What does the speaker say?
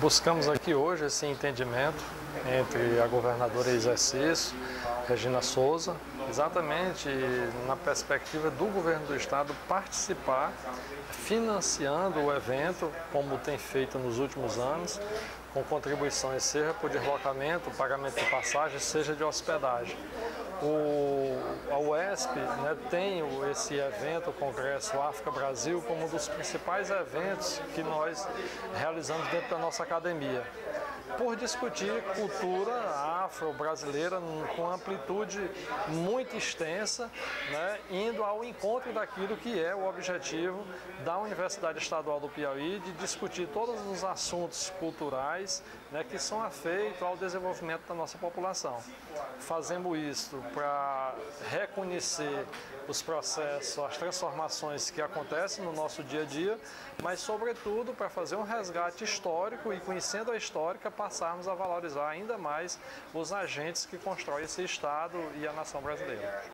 Buscamos aqui hoje esse entendimento entre a governadora em exercício, Regina Souza, exatamente na perspectiva do governo do estado participar, financiando o evento, como tem feito nos últimos anos, com contribuições, seja por deslocamento, pagamento de passagem, seja de hospedagem. A UESP, tem esse evento, o Congresso África-Brasil, como um dos principais eventos que nós realizamos dentro da nossa academia, por discutir cultura afro-brasileira com amplitude muito extensa, indo ao encontro daquilo que é o objetivo da Universidade Estadual do Piauí, de discutir todos os assuntos culturais que são afeitos ao desenvolvimento da nossa população. Fazemos isso para reconhecer os processos, as transformações que acontecem no nosso dia a dia, mas sobretudo para fazer um resgate histórico e, conhecendo a histórica, passarmos a valorizar ainda mais os agentes que constroem esse Estado e a nação brasileira.